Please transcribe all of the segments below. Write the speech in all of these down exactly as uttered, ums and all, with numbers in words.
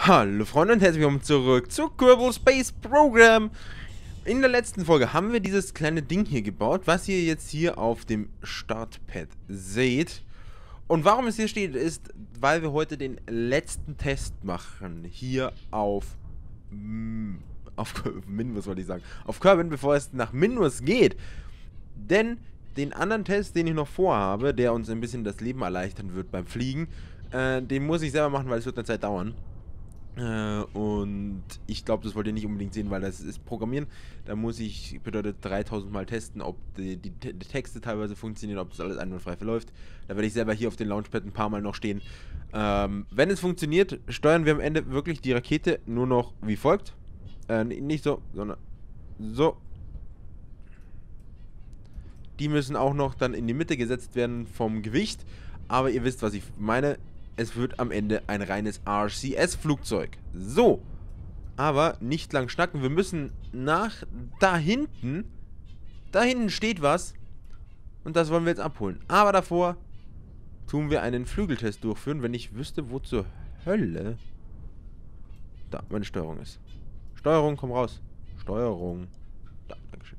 Hallo Freunde und herzlich willkommen zurück zu Kerbal Space Program. In der letzten Folge haben wir dieses kleine Ding hier gebaut, was ihr jetzt hier auf dem Startpad seht. Und warum es hier steht, ist, weil wir heute den letzten Test machen. Hier auf... auf Minmus wollte ich sagen. Auf Kerbin, bevor es nach Minmus geht. Denn den anderen Test, den ich noch vorhabe, der uns ein bisschen das Leben erleichtern wird beim Fliegen, äh, den muss ich selber machen, weil es wird eine Zeit dauern. Äh, und ich glaube, das wollt ihr nicht unbedingt sehen, weil das ist Programmieren. Da muss ich, bedeutet dreitausend Mal testen, ob die, die, die Texte teilweise funktionieren, ob das alles einwandfrei verläuft. Da werde ich selber hier auf den Launchpad ein paar Mal noch stehen. Ähm, wenn es funktioniert, steuern wir am Ende wirklich die Rakete nur noch wie folgt. Äh, nicht so, sondern so. Die müssen auch noch dann in die Mitte gesetzt werden vom Gewicht. Aber ihr wisst, was ich meine. Es wird am Ende ein reines R C S-Flugzeug. So. Aber nicht lang schnacken. Wir müssen nach da hinten. Da hinten steht was. Und das wollen wir jetzt abholen. Aber davor tun wir einen Flügeltest durchführen, wenn ich wüsste, wo zur Hölle da meine Steuerung ist. Steuerung, komm raus. Steuerung. Da, dankeschön.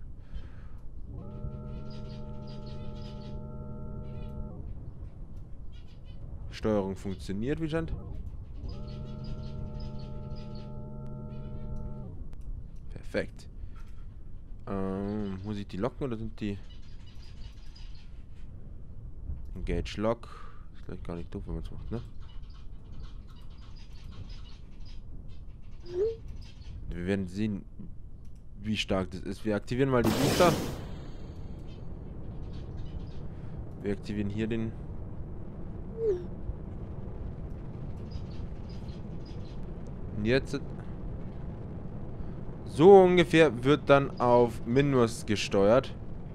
Steuerung funktioniert, wie scheint. Perfekt. Ähm, muss ich die locken oder sind die... Engage Lock. Ist gleich gar nicht doof, wenn man es macht, ne? Wir werden sehen, wie stark das ist. Wir aktivieren mal die Booster. Wir aktivieren hier den... Und jetzt... So ungefähr wird dann auf Minus gesteuert.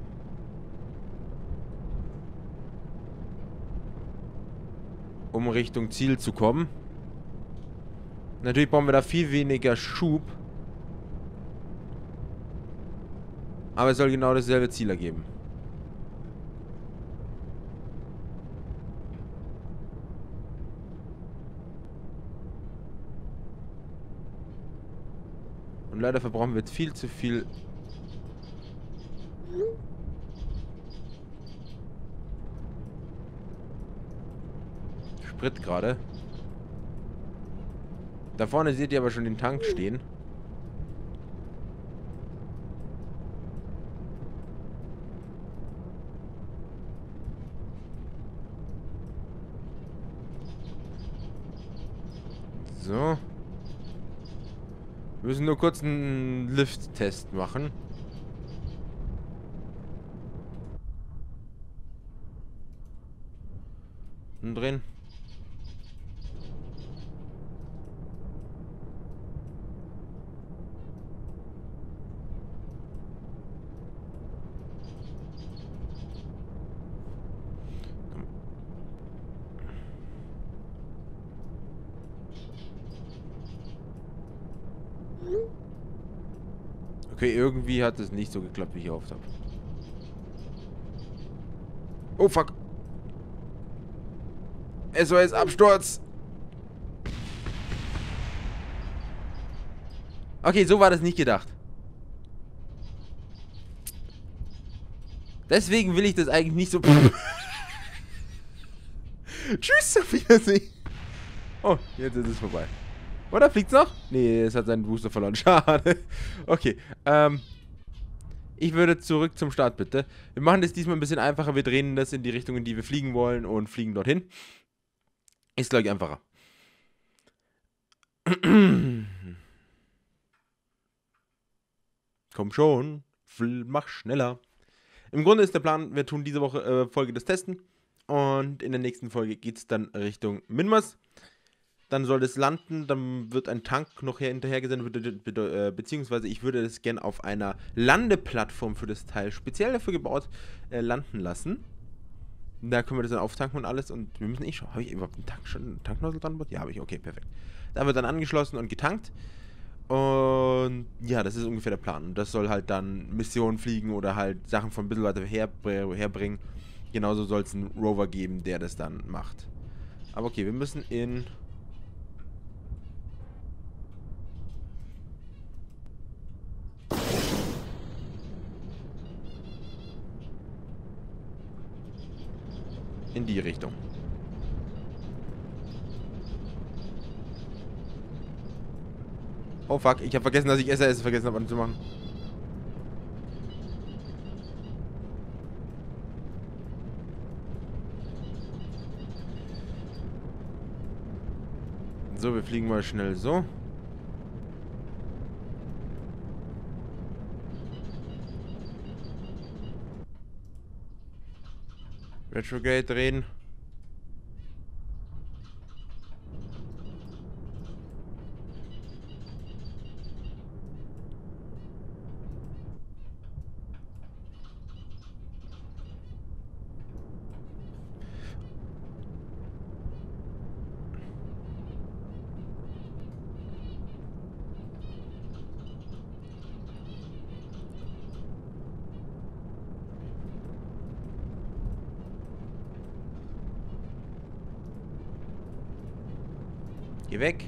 Um Richtung Ziel zu kommen. Natürlich brauchen wir da viel weniger Schub. Aber es soll genau dasselbe Ziel ergeben. Und leider verbrauchen wir jetzt viel zu viel Sprit gerade. Da vorne seht ihr aber schon den Tank stehen. So. Wir müssen nur kurz einen Lift-Test machen. Umdrehen. Okay, irgendwie hat es nicht so geklappt, wie ich gehofft habe. Oh, fuck. S O S-Absturz. Okay, so war das nicht gedacht. Deswegen will ich das eigentlich nicht so... Tschüss, auf Wiedersehen. Oh, jetzt ist es vorbei. Oder fliegt's noch? Nee, es hat seinen Booster verloren. Schade. Okay, ähm... ich würde zurück zum Start, bitte. Wir machen das diesmal ein bisschen einfacher. Wir drehen das in die Richtung, in die wir fliegen wollen und fliegen dorthin. Ist gleich einfacher. Komm schon. Mach schneller. Im Grunde ist der Plan, wir tun diese Woche äh, Folge des Testen. Und in der nächsten Folge geht es dann Richtung Minmus. Dann soll es landen, dann wird ein Tank noch hinterher gesendet, be beziehungsweise ich würde das gerne auf einer Landeplattform für das Teil speziell dafür gebaut äh, landen lassen. Da können wir das dann auftanken und alles und wir müssen eh schon, habe ich überhaupt einen Tank schon, einen Tanknozzle dran? Ja, habe ich, okay, perfekt. Da wird dann angeschlossen und getankt und ja, das ist ungefähr der Plan. Und das soll halt dann Missionen fliegen oder halt Sachen von ein bisschen weiter her, herbringen. Genauso soll es einen Rover geben, der das dann macht. Aber okay, wir müssen in... in die Richtung. Oh fuck, ich habe vergessen, dass ich S R S vergessen habe anzumachen. So, wir fliegen mal schnell so. Retrograde drehen. Geh weg.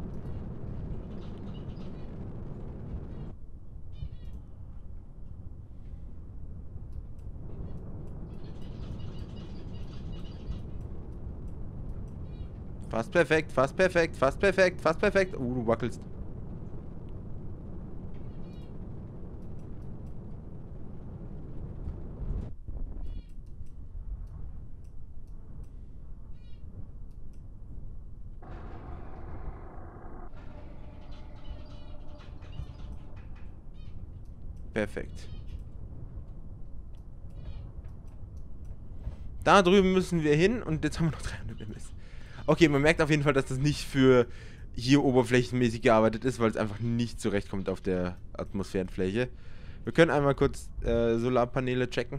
Fast perfekt, fast perfekt, fast perfekt, fast perfekt. Uh, du wackelst. Perfekt. Da drüben müssen wir hin und jetzt haben wir noch dreihundert M S. Okay, man merkt auf jeden Fall, dass das nicht für hier oberflächenmäßig gearbeitet ist, weil es einfach nicht zurechtkommt auf der Atmosphärenfläche. Wir können einmal kurz äh, Solarpaneele checken.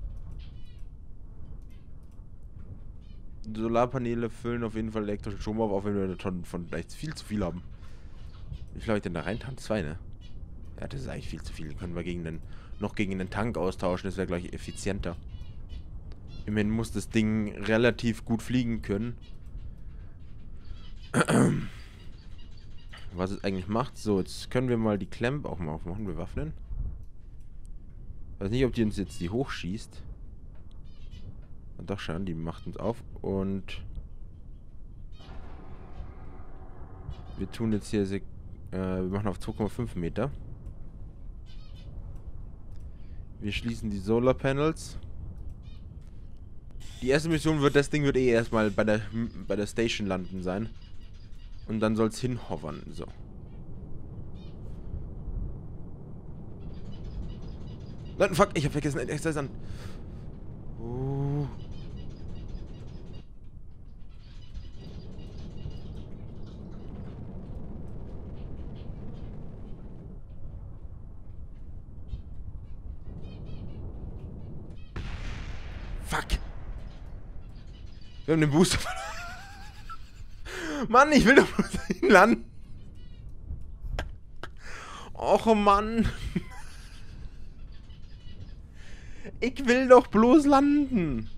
Solarpaneele füllen auf jeden Fall elektrischen Strom auf, auch wenn wir schon von vielleicht viel zu viel haben. Wie viel habe ich denn da rein? Zwei, ne? Ja, das ist eigentlich viel zu viel. Können wir gegen den, noch gegen den Tank austauschen, das wäre gleich effizienter. Immerhin muss das Ding relativ gut fliegen können. Was es eigentlich macht. So, jetzt können wir mal die Clamp auch mal aufmachen, bewaffnen. Weiß nicht, ob die uns jetzt die hochschießt. Doch schon, die macht uns auf. Und wir tun jetzt hier, äh, wir machen auf zwei Komma fünf Meter. Wir schließen die Solar Panels. Die erste Mission wird, das Ding wird eh erstmal bei der, bei der Station landen sein. Und dann soll es hinhovern. So. Nein, fuck, ich hab vergessen, ein extra an. Oh. Fuck. Wir haben den Booster verloren. Mann, ich will doch bloß dahin landen. Och, Mann. Ich will doch bloß landen.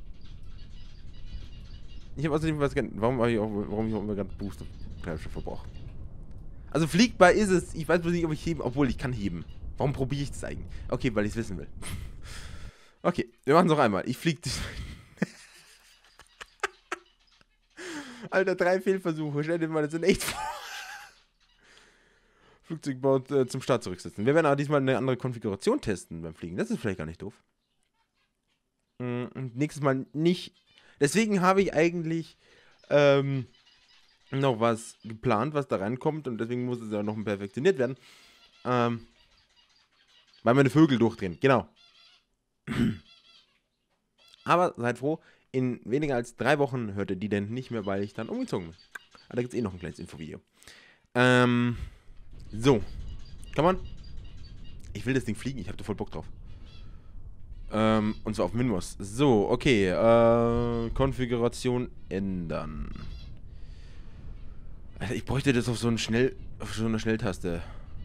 Ich habe außerdem was ganz. Warum habe ich auch, warum ich auch immer ganz Booster verbrauche. Also fliegbar ist es. Ich weiß bloß nicht, ob ich heben. Obwohl, ich kann heben. Warum probiere ich das eigentlich? Okay, weil ich es wissen will. Okay, wir machen es noch einmal. Ich fliege. Alter, drei Fehlversuche. Stell dir mal, das sind echt. Flugzeugbau äh, zum Start zurücksetzen. Wir werden aber diesmal eine andere Konfiguration testen beim Fliegen. Das ist vielleicht gar nicht doof. Und nächstes Mal nicht. Deswegen habe ich eigentlich ähm, noch was geplant, was da reinkommt. Und deswegen muss es ja noch perfektioniert werden. Ähm, weil meine Vögel durchdrehen. Genau. Aber seid froh, in weniger als drei Wochen hört ihr die denn nicht mehr, weil ich dann umgezogen bin. Aber da gibt es eh noch ein kleines Infovideo. Ähm, so. Come on. Ich will das Ding fliegen, ich habe da voll Bock drauf. Ähm, und zwar auf Minmus. So, okay. Äh, Konfiguration ändern. Alter, ich bräuchte das auf so, einen Schnell, auf so eine Schnelltaste.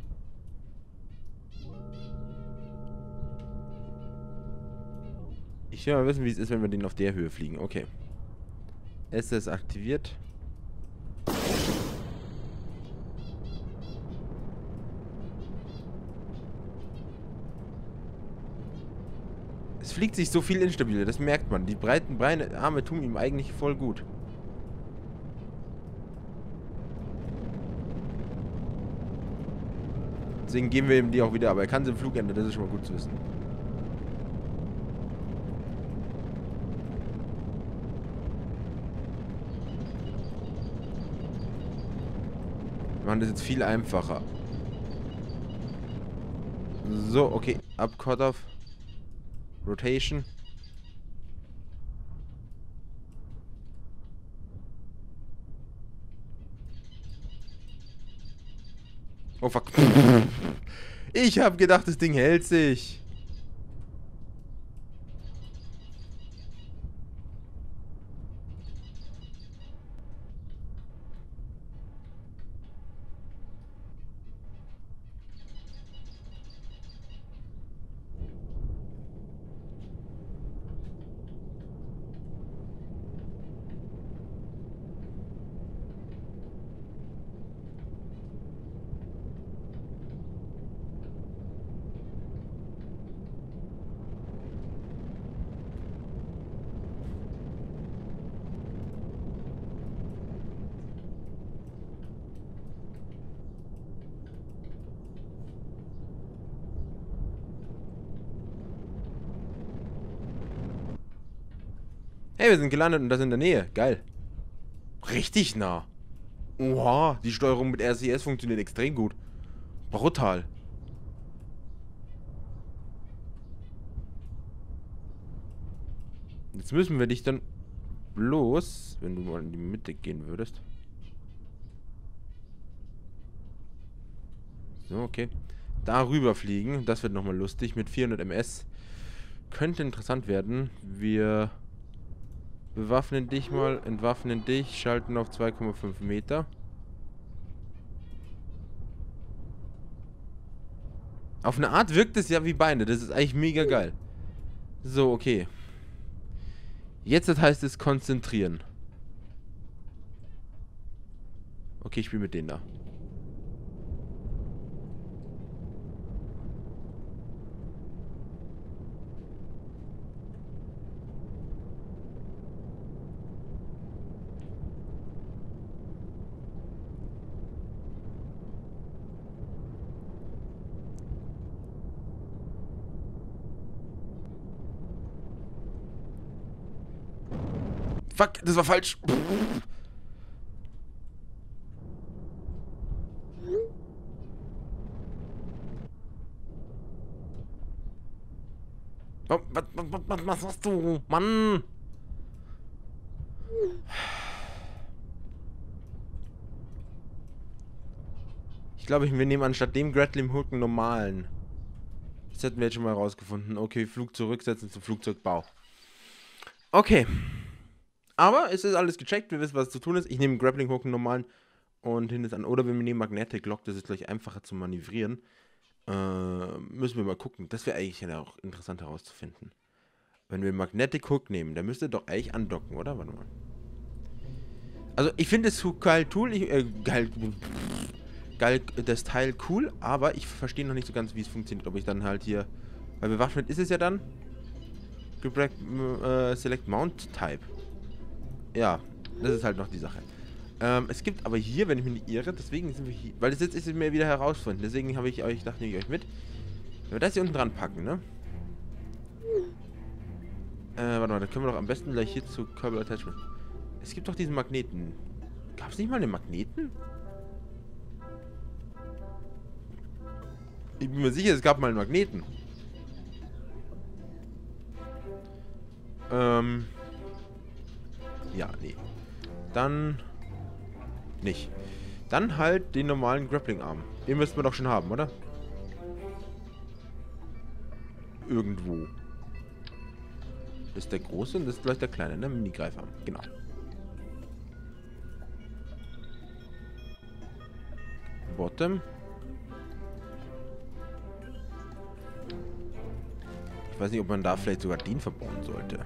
Ich will mal wissen, wie es ist, wenn wir den auf der Höhe fliegen. Okay. S S aktiviert. Es fliegt sich so viel instabiler, das merkt man. Die breiten Beine, Arme tun ihm eigentlich voll gut. Deswegen geben wir ihm die auch wieder, aber er kann sie im Flug ändern, das ist schon mal gut zu wissen. Wir machen das jetzt viel einfacher. So, okay. Up, Cut-Off. Rotation. Oh, fuck. Ich hab gedacht, das Ding hält sich. Hey, wir sind gelandet und das in der Nähe. Geil. Richtig nah. Oha, die Steuerung mit R C S funktioniert extrem gut. Brutal. Jetzt müssen wir dich dann bloß, wenn du mal in die Mitte gehen würdest. So, okay. Darüber fliegen. Das wird nochmal lustig. Mit vierhundert Meter. Könnte interessant werden. Wir bewaffnen dich mal, entwaffnen dich, schalten auf zwei Komma fünf Meter. Auf eine Art wirkt es ja wie Beine. Das ist eigentlich mega geil. So, okay. Jetzt heißt es konzentrieren. Okay, ich spiele mit denen da. Fuck, das war falsch. Was, was, was, was machst du? Mann! Ich glaube, wir nehmen anstatt dem Grappling Hook einen normalen. Das hätten wir jetzt schon mal rausgefunden. Okay, Flug zurücksetzen zum Flugzeugbau. Okay. Aber es ist alles gecheckt, wir wissen, was zu tun ist. Ich nehme einen Grappling Hook, einen normalen, und hin ist an. Oder wir nehmen Magnetic Lock, das ist gleich einfacher zu manövrieren. Äh, müssen wir mal gucken. Das wäre eigentlich ja auch interessant herauszufinden. Wenn wir Magnetic Hook nehmen, der müsste doch eigentlich andocken, oder? Warte mal. Also, ich finde das geil Tool, ich, äh, geil, geil, das Teil cool, aber ich verstehe noch nicht so ganz, wie es funktioniert. Ob ich dann halt hier, weil bewaffnet ist es ja dann, äh, Select Mount Type. Ja, das ist halt noch die Sache. Ähm, es gibt aber hier, wenn ich mich nicht irre, deswegen sind wir hier, weil das jetzt ist es mir wieder herausfinden, deswegen habe ich euch, dachte nehme ich euch mit. Wenn wir das hier unten dran packen, ne? Äh, warte mal, da können wir doch am besten gleich hier zu Cable Attachment. Es gibt doch diesen Magneten. Gab es nicht mal einen Magneten? Ich bin mir sicher, es gab mal einen Magneten. Ähm. Ja, nee. Dann nicht. Dann halt den normalen Grappling-Arm. Den müssten wir doch schon haben, oder? Irgendwo. Das ist der große und das ist gleich der kleine, ne? Mini-Greifarm. Genau. Bottom. Ich weiß nicht, ob man da vielleicht sogar den verbauen sollte.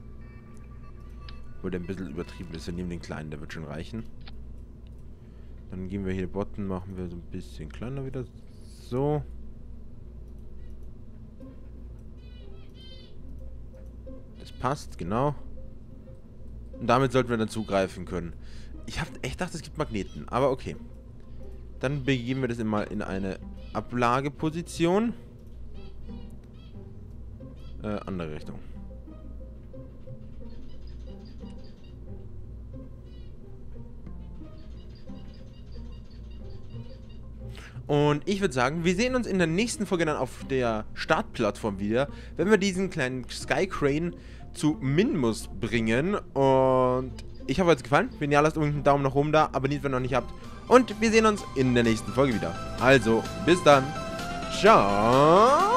Obwohl der ein bisschen übertrieben ist. Wir nehmen den kleinen, der wird schon reichen. Dann gehen wir hier Button, machen wir so ein bisschen kleiner wieder. So. Das passt, genau. Und damit sollten wir dann zugreifen können. Ich habe echt gedacht, es gibt Magneten, aber okay. Dann begeben wir das immer in eine Ablageposition. Äh, andere Richtung. Und ich würde sagen, wir sehen uns in der nächsten Folge dann auf der Startplattform wieder, wenn wir diesen kleinen Sky Crane zu Minmus bringen. Und ich hoffe, es hat euch gefallen. Wenn ja, lasst unten einen Daumen nach oben da, abonniert, wenn ihr noch nicht habt. Und wir sehen uns in der nächsten Folge wieder. Also, bis dann. Ciao.